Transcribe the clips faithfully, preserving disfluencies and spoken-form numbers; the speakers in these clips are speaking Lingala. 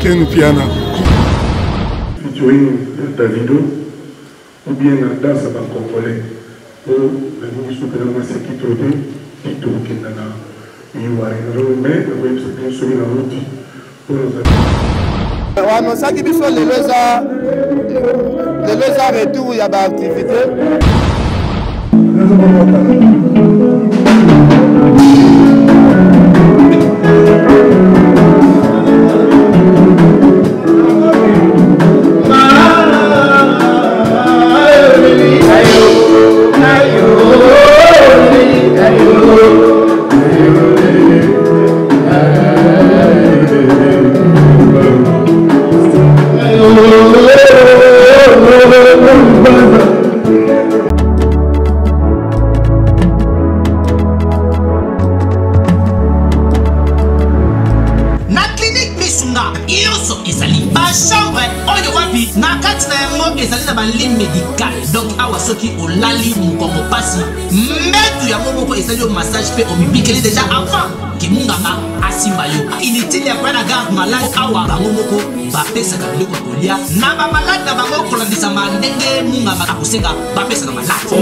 Ken Piana. Featuring Davido, ou bien dans sa banque congolais, pour le ministre de la Sécurité, Tito Kendana, mais le c'est celui la route pour nos amis. Ouais, mais ça qui fait les lézards, les lézards retour, il y a des activités. Donc awa soki olali mukongo pasi metu ya momoko ezali au massage pe omibikeli déjà avant ki munganga asimba yo inutile ya kwana garde malade awa bango moko bapesaka biloko ya kolia na bamalade na bango kolandisa mandenge munganga akosenga bapesaka malade.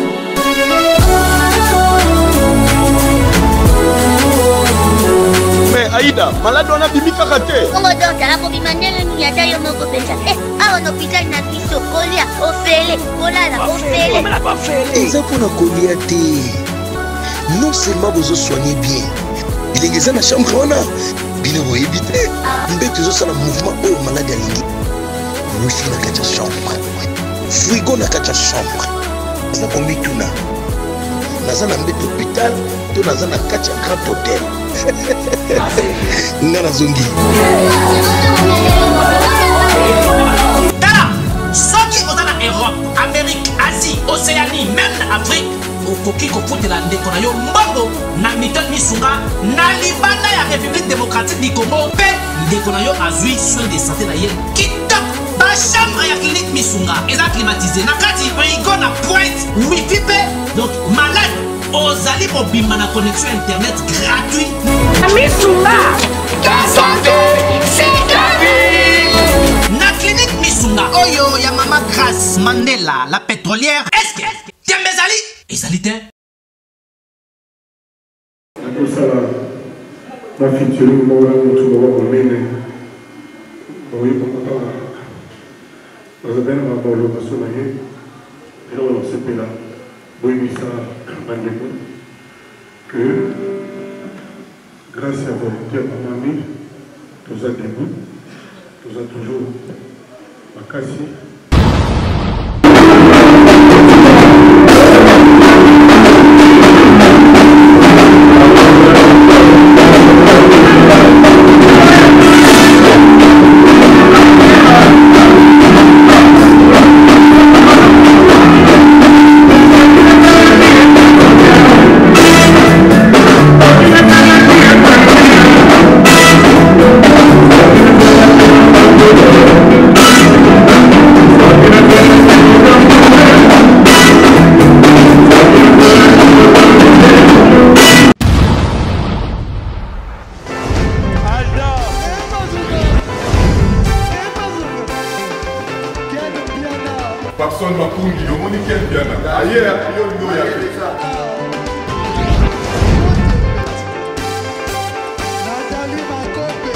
Mais Aïda, malade on a bimi kakate. On va donc à la bimandele ni ata yo moko pesa. Eh, a on hôpital na biso kolia, ofele, kolala, ofele. Eza pour na kolia te. Non seulement vous soignez bien. Il est dans la chambre on a bino bo éviter. Mbeto zo sala mouvement au malade alingi. Wifi na kacha chambre. Frigo na kacha chambre. Na kombi tuna. Nazana mbeto hôpital, to nazana kacha grand hôtel. Nana zongi. Tala, soki ozana Europe, Amérique, Asie, Océanie, même Afrique, okoki kofutela ndeko na yo mbongo na Milton Misunga na libanda ya République démocratique du Congo pe ndeko na yo azui soin de santé na ye kitoko. Ba chambre ya clinique Misunga eza climatisé na kati frigo na pointe wifi pe donc malade ozali kobima na connexion internet gratuit. Misunga, ta santé, c'est ta vie. Na clinique Misunga oyo ya Mama Grace Mandela la pétrolière. Est-ce que Tiembezali ezali te? nakosala na featuring moko na motu moko monene oyi kokotana nazabena mabolo baso na ye eloko nasepela boyebisa bandeko que grâce à volonté ya bamami toza debout toza toujours makasi. Papson Mapungi, yo moni Ken Piana. Aye, yo yo ya pesa. Nathalie Makope.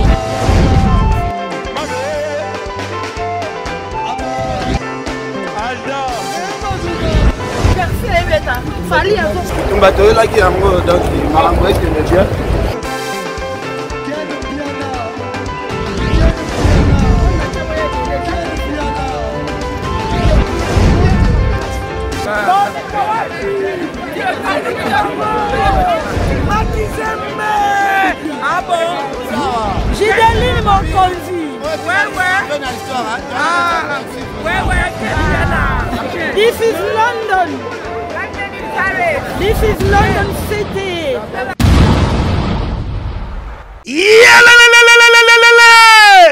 Alda. Merci Ebeta. Fali avant. Tumbato là qui a mo donc marango est de média. Ah bon? J'ai des mon conduit. Ouais, ouais. Ah, ouais, ouais. This is London. London is Paris. This is London City. Yeah, la, la, la, la, la, la, la, la.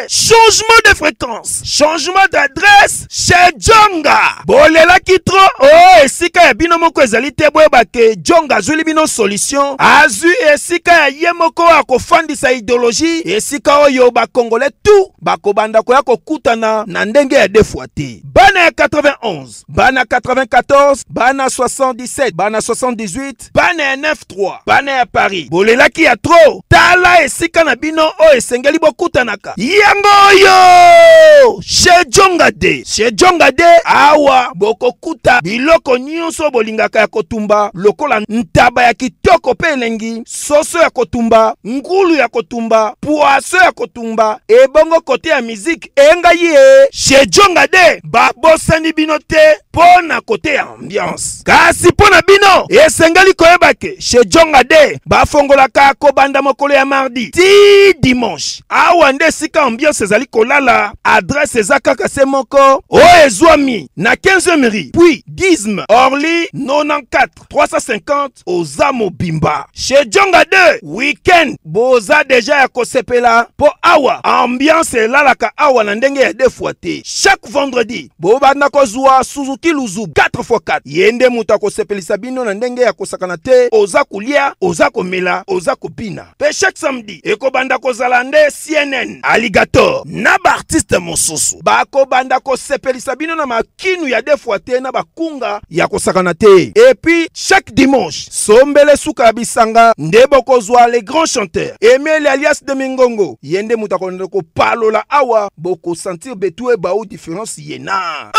changement de fréquence, changement d'adresse chez Djonga. Bolela kitro, oh, esika ya bino moko ezali te boyeba ke Djonga azuli bino solution. Azu esika ya ye moko akofandisa idéologie, esika oyo ba Congolais tout bakobanda koya kokutana na ndenge ya defwa te. Bana ya quatre-vingt-onze, bana quatre-vingt-quatorze, bana soixante-dix-sept, bana soixante-dix-huit, bana ya neuf trois, bana ya Paris. Bolela ki ya tro, tala esika na bino o esengeli bokutanaka. Yango yo! Chez Djonga de, chez Djonga de, awa boko kuta biloko nyonso bolingaka ya kotumba, lokola ntaba ya kitoko pe elengi, soso ya kotumba, ngulu ya kotumba, poaso ya kotumba, ebongo kote ya musique enga ye. Chez Djonga de, babosani bino te pona kote ya ambiance. Kasi pona bino, esengeli koyebake, chez Djonga de, bafongolaka kobanda mokolo ya mardi ti dimanche. Awa nde sika ambiance ezali kolala, adresse ezakaka se moko, o ezwami na quinzième rue, puis Disme, Orly, quatre-vingt-quatorze trois cent cinquante, Oza Mobimba. Chez Djonga de, week-end, boza deja ya kosepela, po awa, ambiance elalaka awa na ndenge ya defuate. Chaque vendredi, bobanda kozwa Suzuki Luzu quatre fois quatre. Yende muta kosepelisa bino na ndenge ya kosakana te, oza kulia, oza komela, oza kopina. Pe chaque samedi, eko banda kozala nde C N N, Alligator, na ba artiste mosusu. Bako banda kosepelisa bino na makinu ya defuate na bakunga ya kosakana te. Et puis, chaque dimanche, sombele suka bisanga, ndebo kozwa les grands chanteurs. Emile alias de Mingongo. Yende muta ko palola awa, boko sentir betue ba ou différence yena.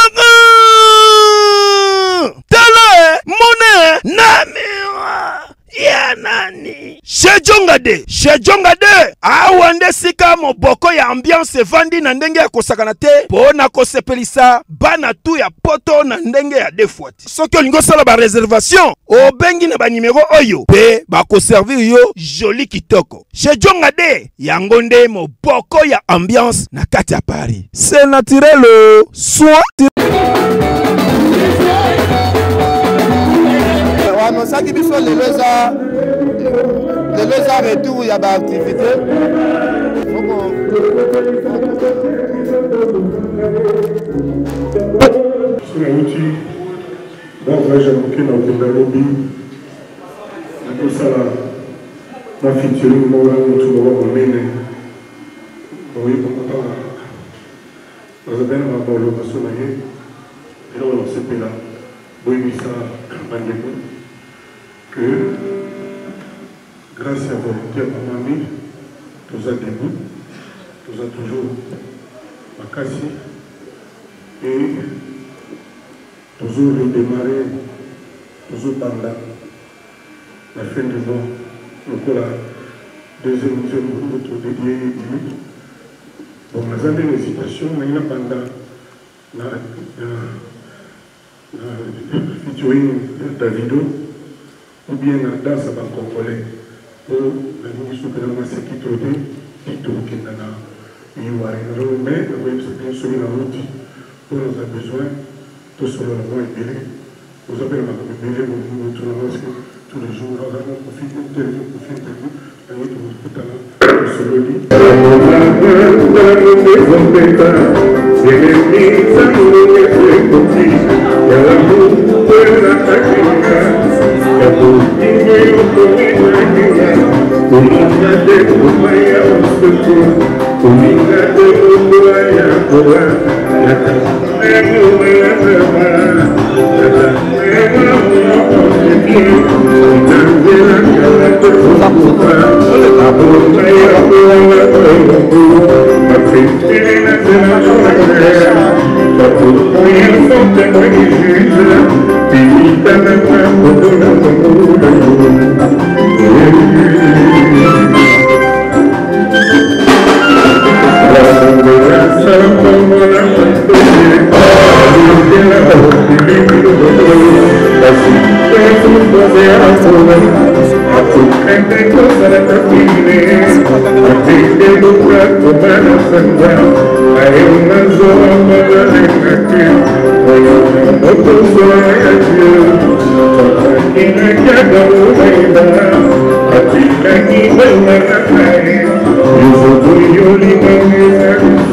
Tele, mone, namira. Ya nani? Chez Djonga de, chez Djonga de, awa nde sika moboko ya ambiance vandi na ndenge ya kosakana te, pona kosepelisa bana tu ya poto na ndenge ya defuati. Soki olingo sala ba réservation, obengi na ba numéro oyo, pe ba koservir yo joli kitoko. Chez Djonga de, yango nde moboko ya ambiance na kati ya Paris. C'est naturel, soit nosaki biso lelo eza lelo eza retour ya baactivité sonauti bavage ya moke na okenda lobi nakosala bafituring moko na motu moko monene oyi kokotana nazabe na babalokaso na ye eloko nasepela boyebisa bandeko que grâce à volonté à ma mamie, nous a debout, nous a toujours ma casse et toujours redémarré, toujours par là, la fin du mois, donc la deuxième deuxième groupe dédié lui. Bon, nous avons une hésitation, mais il y a pendant la featuring Davido. Ou bien la danse à Congolais pour la ministre de la sécurité qui tourne dans le Yuarino. Mais le web c'est bien sûr la route pour nous a besoin tout sur le mois et belé. Vous avez ma belé, vous tournez tous les jours, nous avons profité de vous, profité de vous, et nous vous écoutons sur le lit. Thank you.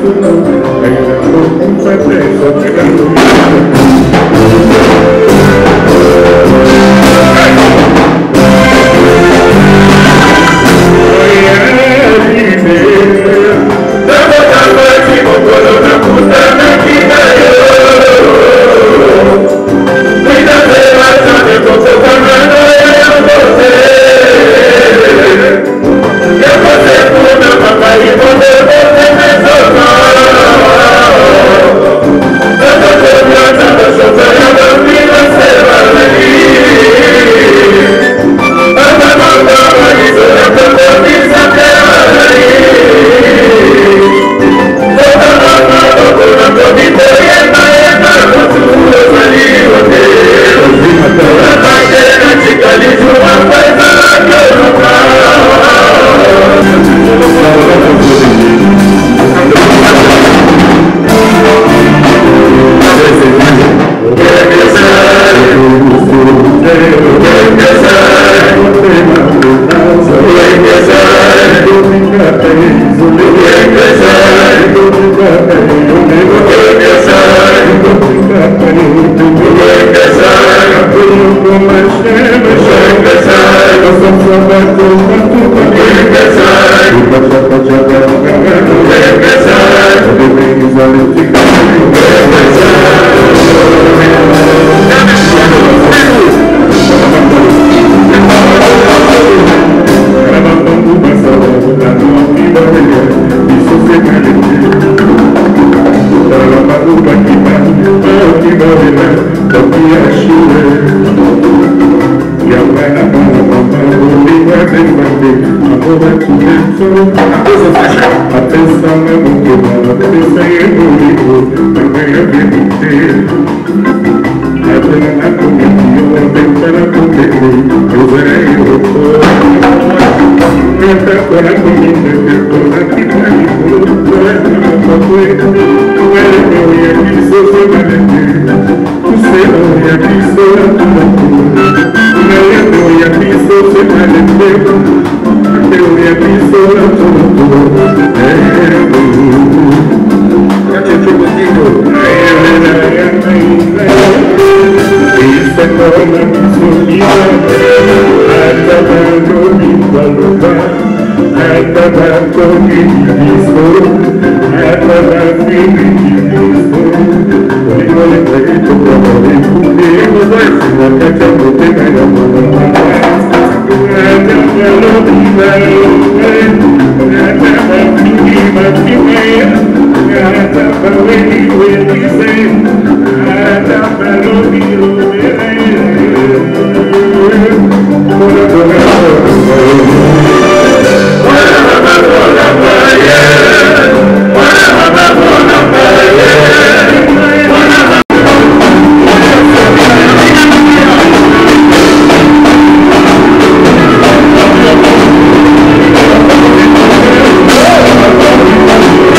Thank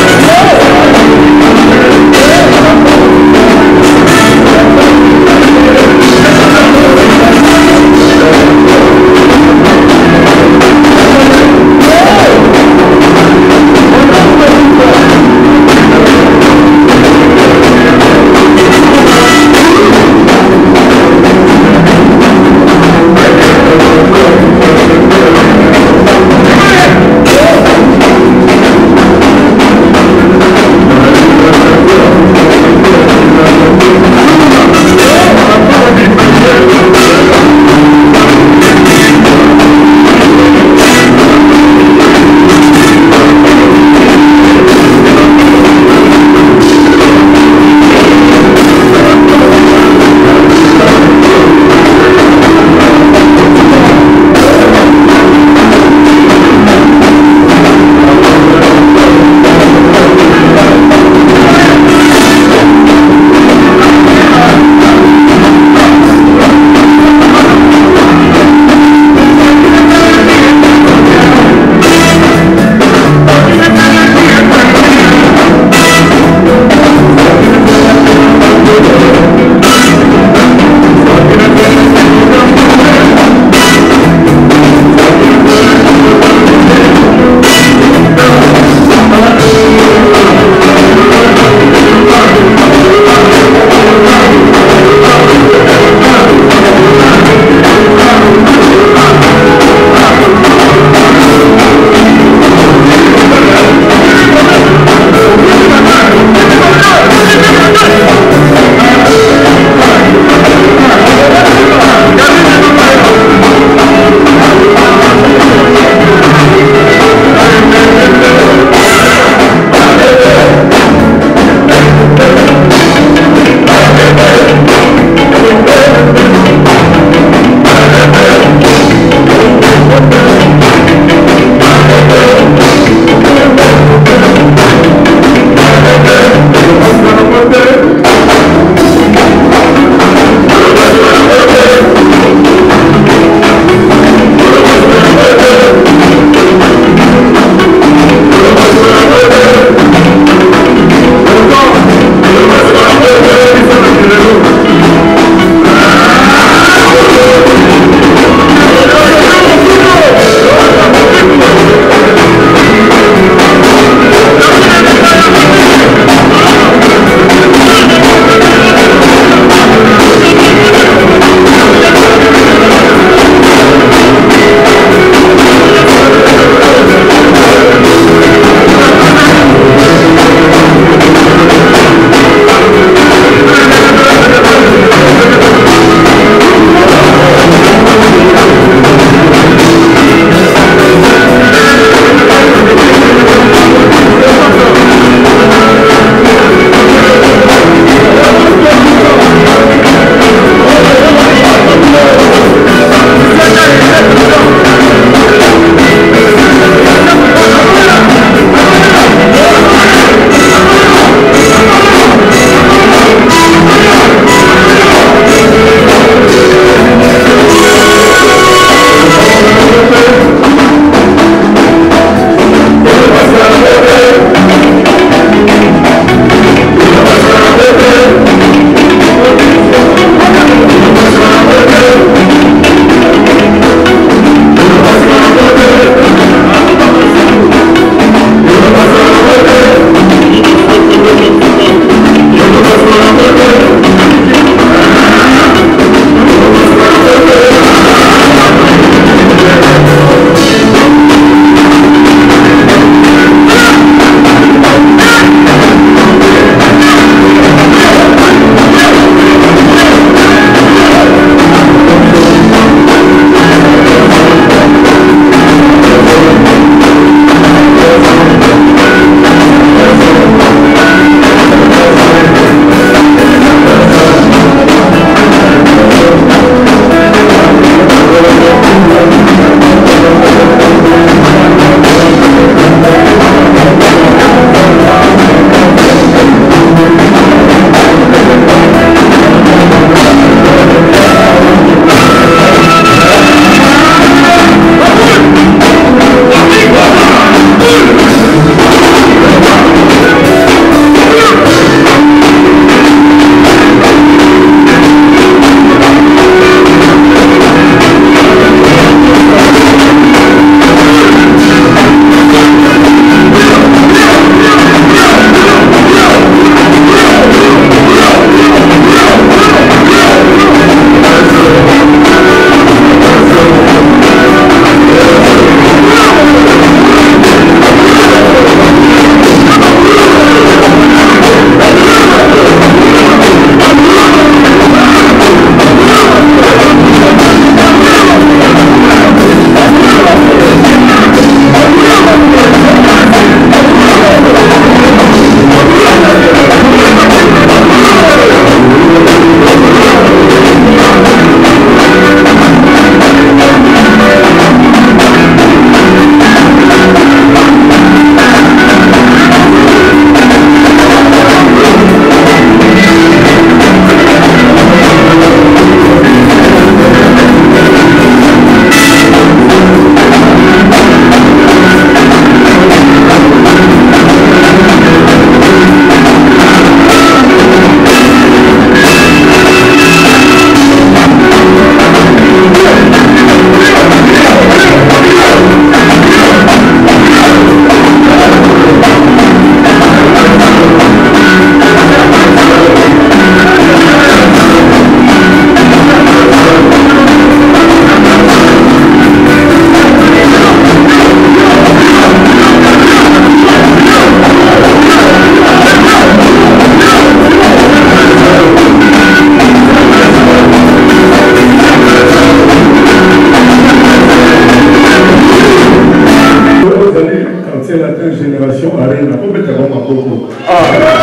telle génération arena pour mettre un beaucoup. Ah,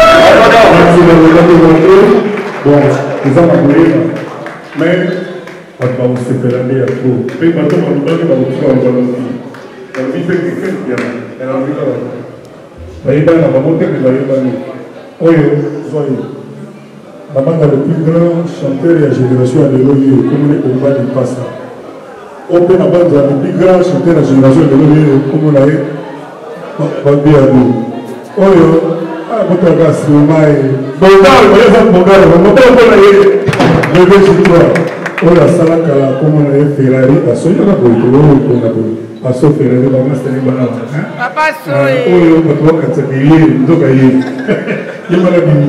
bon, nous avons mais on va se faire aller à tout. Mais maintenant, on va faire un petit peu de vie. On vit avec quelqu'un qui a un ami. Il y a un moment où il y a un ami. Oui, soyez. Maman est le plus grand chanteur de la génération à l'éloigné, comme on va le passer. On peut avoir le plus grand chanteur de la génération à l'éloigné, comme on a eu. Bambi à nous. Oui, ah, votre gars, c'est le maïs. Bon, vous avez un bon gars, vous avez un bon gars. Je vais chez toi. Oh, la salle, comme on a eu Ferrari, à ce moment-là, on a eu. À ce Ferrari, on a eu un banana. Papa, soyez. Oh, on va voir quand c'est payé, nous avons gagné. Il m'a dit.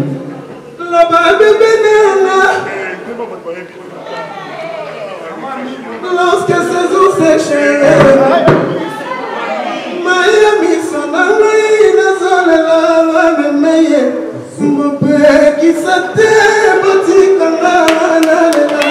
Lorsque ces eaux séchées, Miami s'en a mis dans zone là, mais meilleur, mon père qui s'était boutique en là,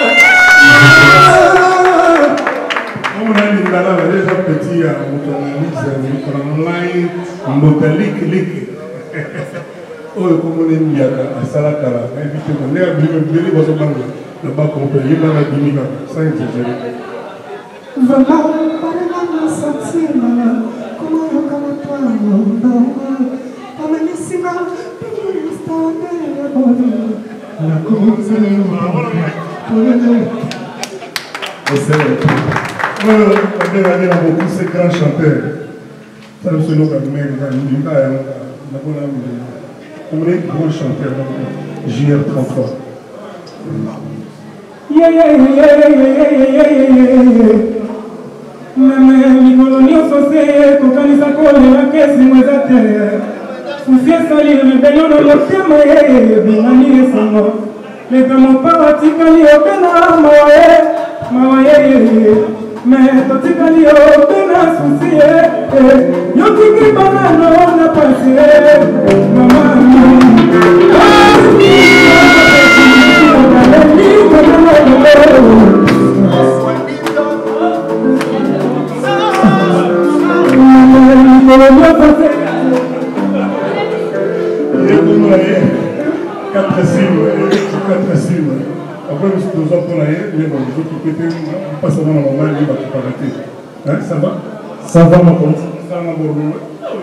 on a dit là, là, déjà petit, on a online, mbotalik, lik. Oh, comme on est mis à Salakala, invitez-moi, on est à Bimeli, vous avez le bas complet, il y a la Bimina, sans exagérer. Voilà, par la sentima, come lo canapano, come mi si va, come sta bene, la cosa on a dit beaucoup ces grands chanteurs. Ça nous sommes comme même dans on est grands chanteurs, J R trente-trois. Yeah, yeah, yeah, yeah, yeah, yeah, yeah. Meme mikolo nyonso se kokanisa kolela kesi mweza te susi esali rebelio na motema ye ebingani esango leka mopara tikali opena mawa ye mawa ye me totikali opena susi ye yotiki banano na pasi ye mama quatre cibles, quatre cibles. Après, nous nous apprenons à mais bon, nous autres qui étaient, pas seulement la maman, il va tout arrêter. Hein, ça va? Ça va, mon compte. Ça va, mon compte.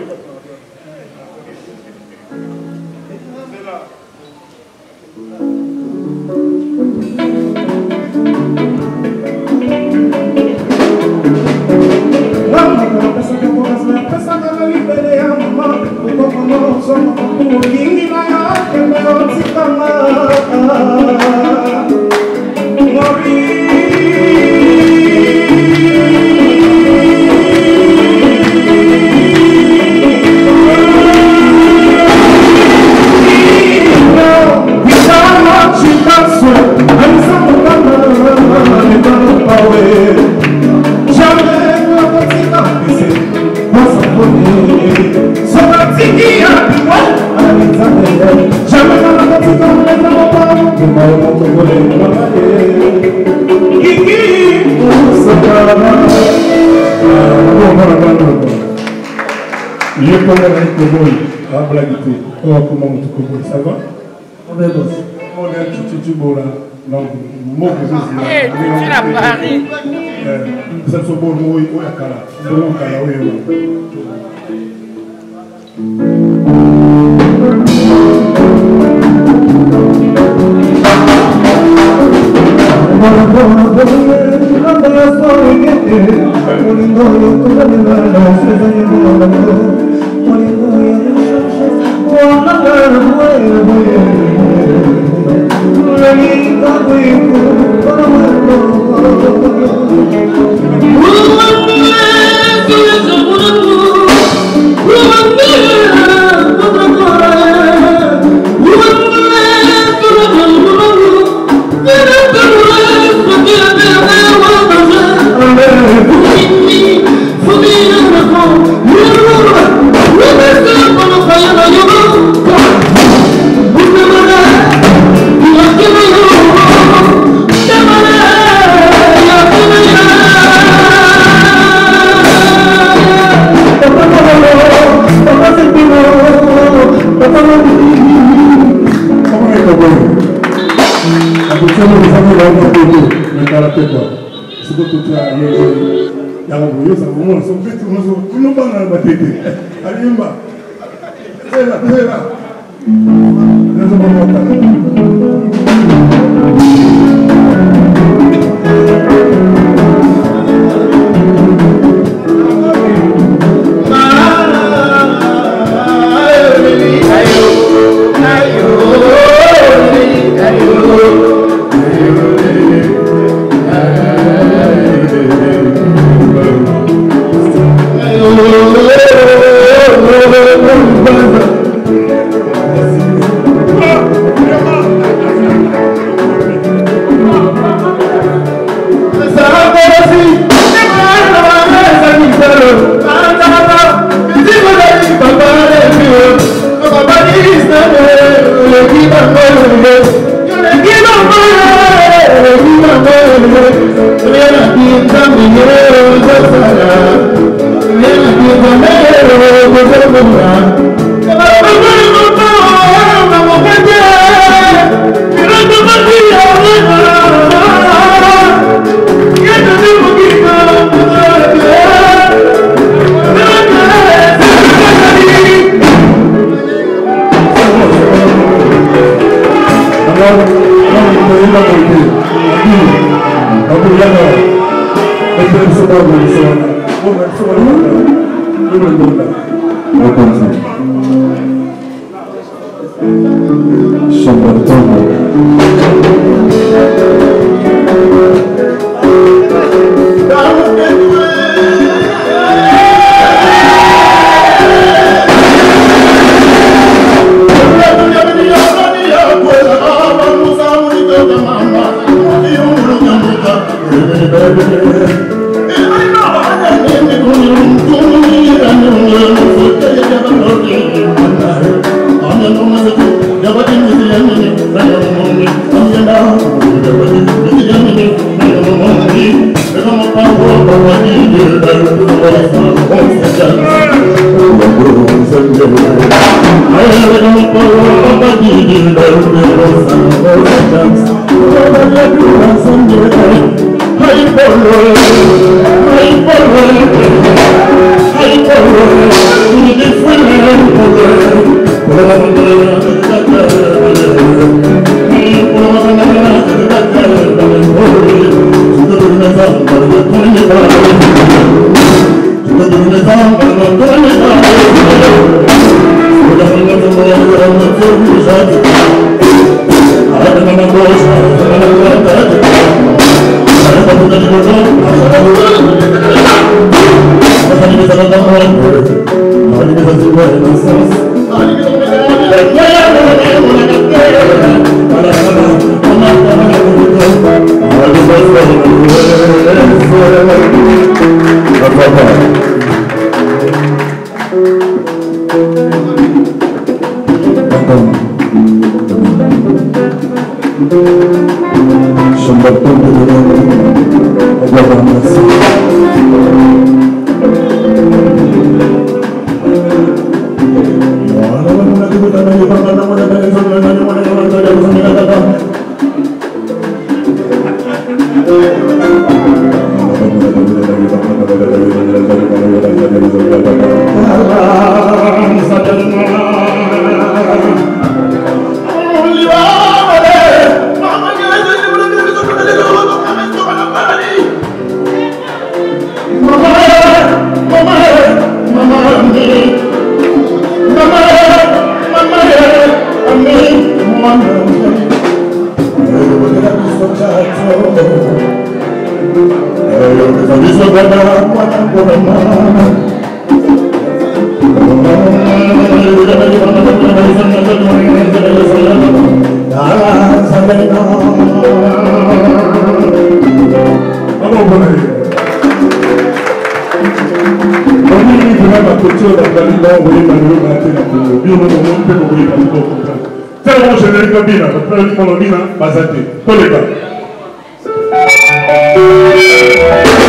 Ça va? On est bon. On est tout petit beau là. Non, mon besoin. Eh, tu l'as parlé. Ça se beau, oui, oui, à Kala. Bon, Kala, oui, oui. Faut ça il y a un boulot ça vraiment son fait tout tout le monde dans la tête alimba c'est là c'est là Basate, tous les gars.